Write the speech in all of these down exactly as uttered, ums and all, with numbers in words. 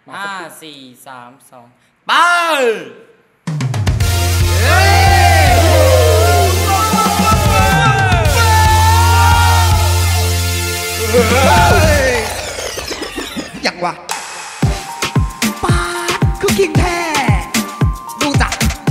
ห้าสี่สามสองไปอย่างวะป้าคือคิงแท้ดูจัก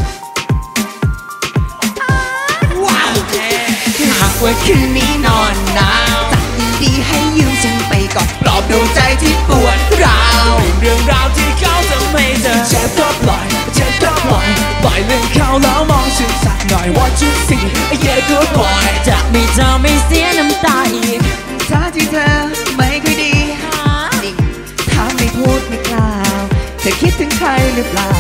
ว้าวหากว่าคืนนี้นอนหนาวจัดดีให้ยืมฉันไปก่อนปลอบดวงใจที่ปวดร้าวเรื่องราวที่เขาทำให้เธอเจ็บก็ปล่อยเจ็บก็ปล่อยปล่อยเรื่องเขาแล้วมองฉันสักหน่อย What you see yeah good boy จะไม่เธอไม่เสียน้ำตาอีกถ้าที่เธอไม่ค่อยดีถ้าไม่พูดไม่กล่าวเธอคิดถึงใครหรือเปล่า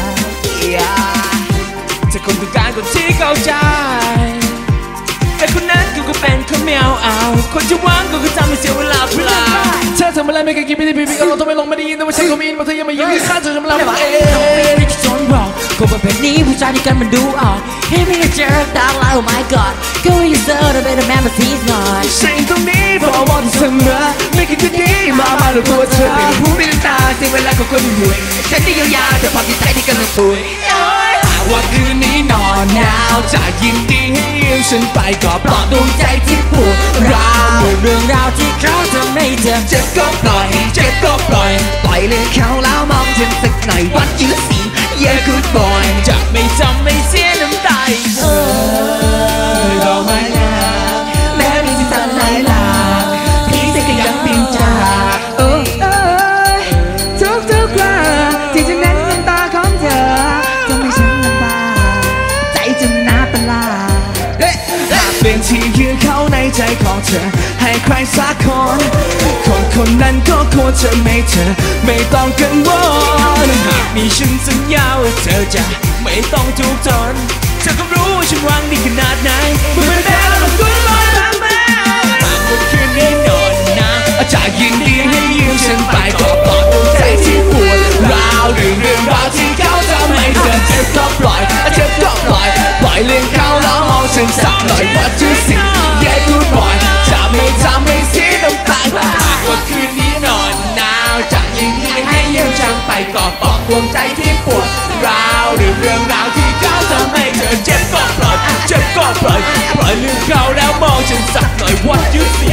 เธอคงต้องการคนที่เข้าใจแต่คนนั้นก็เป็นคนไม่เอาเอาคนที่ว่างก็ทำให้เสียเวลาเปล่าเธอทำอะไรไม่เคยคิดไม่ได้พี่พี่ก็เราต้องไม่ลงไม่ได้ยินแต่ว่าฉันก็มีนมาเธอยังไม่ยืนข้างเธอทำอะไรเองไม่คิดจนบอกก็เป็นแบบนี้ผู้ชายที่กันมันดูออกเฮ้ยไม่ได้เจอตาลาย Oh my god ก็ไม่ได้เจอแต่เป็นแมนมาทีหน่อยสิ่งตรงนี้บอกว่าเสมอไม่คิดจะดีมามาหรือตัวเธอเป็นผู้มีน้ำตาเสียเวลาของคนอยู่ฉันที่เยียวยาแต่ความที่ใจที่กำลังป่วยว่าคืนนี้นอนหนาวจะยินดีให้ยืมฉันไปก็ปลอบดวงใจที่ปวดร้าวเรื่องราวที่เขาทำให้เธอเจ็บก็ปล่อยเจ็บก็ปล่อยปล่อยเลยเขาแล้วมองฉันสักหน่อย What you see yeah good boy จะไม่ทำไม่เสียน้ำตาอีกเออดอกไม้งามแม้มีสิ่งสั่นหลายหลากพี่เธอก็ยังปิ่นจากโอ้เอ้ยทุกทุกคราที่จะเน้นน้ำตาของเธอทำให้ฉันลำบากใจจนน่าประหลาดหากเป็นที่ยืนเข้าในใจของเธอให้ใครสักคนคนคนนั้นก็ควรจะไม่เธอไม่ต้องกังวลหากมีฉันสัญญาว่าเธอจะไม่ต้องทุกข์ทนเธอก็รู้ว่าฉันหวังดีขนาดไหนเมื่อเป็นแล้วเราคุ้นลอยตามมาหากว่าคืนนี้นอนนะจะยินดีให้ยืมฉันไปก็ปลอบดวงใจที่ปวดร้าวเรื่องเรื่องราวที่เขาทำให้เธอเจ็บก็ปล่อยเจ็บก็ปล่อยปล่อยเรื่องเขาแล้วมองฉันสักหน่อย What you see yeah good boy จะไม่ทำให้เสียน้ำตาหากว่าคืนนี้นอนหนาวจะยินดีให้ยืมฉันไปก็ปลอบดวงใจที่ปวดร้าวเรื่องเรื่องราวที่เขาทำให้เธอเจ็บก็ปล่อยเจ็บก็ปล่อยปล่อยเรื่องเขาแล้วมองฉันสักหน่อย What you see